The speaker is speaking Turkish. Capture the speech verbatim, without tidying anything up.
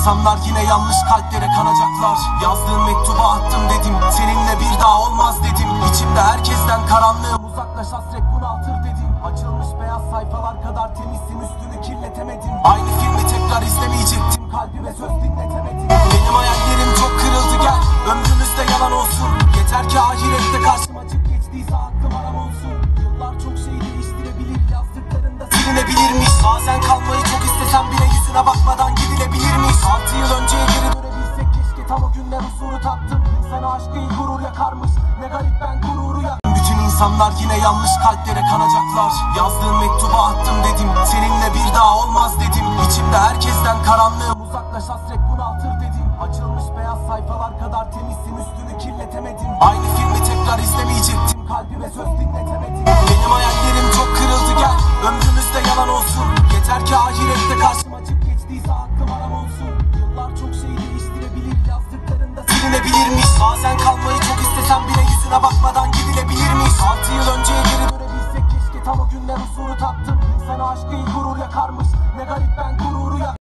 insanlar yine yanlış kalplere kanacaklar. Yazdığın mektuba attım dedim, seninle bir daha olmaz dedim. İçimde herkesten karanlığım uzaklaş, hasret bunaltır dedim. Açılmış beyaz sayfalar kadar temizsin, üstünü kirletemedim. Aynı filmi tekrar izlemeyecektim, kalbime söz dinletemedim. Benim hayallerim çok kırıldı, gel ömrümüzde yalan olsun. Yeter ki ahirette karşıma çık, geçtiyse aklım aram olsun. Yıllar çok şey değiştirebilir, yazdıklarında silinebilirmiş. Bazen kalmayı çok istesem bile yüzüne bakmadan gidilebilirmiş. Altı yıl önceye geri dönebilsek keşke, tam o günler huzuru tattım. Sana aşkı ilk gurur yakarmış, ne garip ben gururu yak. Bütün insanlar yine yanlış kalplere kanacaklar. Yazdığın mektuba attım dedim, seninle bir daha olmaz dedim. İçimde herkesten karanlığım uzaklaş, hasret bunaltır dedim. Açılmış beyaz sayfalar kadar temizsin, üstünü kirletemedim. Aynı filmi tekrar izlemeyecektim, kalbime söz dinletemedim. Benim hayallerim çok kırıldı, gel ömrümüzde yalan olsun. Yeter ki ahirette karşıma çık, geçtiyse aklım aram olsun. Yıllar çok şey değiştirebilir, yazdıklarında silinebilirmiş. Bazen kalmayı çok istesem bile yüzüne bakmadan gidilebilirmiş. Altı yıl önceye geri dönebilsek keşke, tam o günler huzuru tattım. Sana aşkı ilk gurur yakarmış, ne garip ben gururu yak.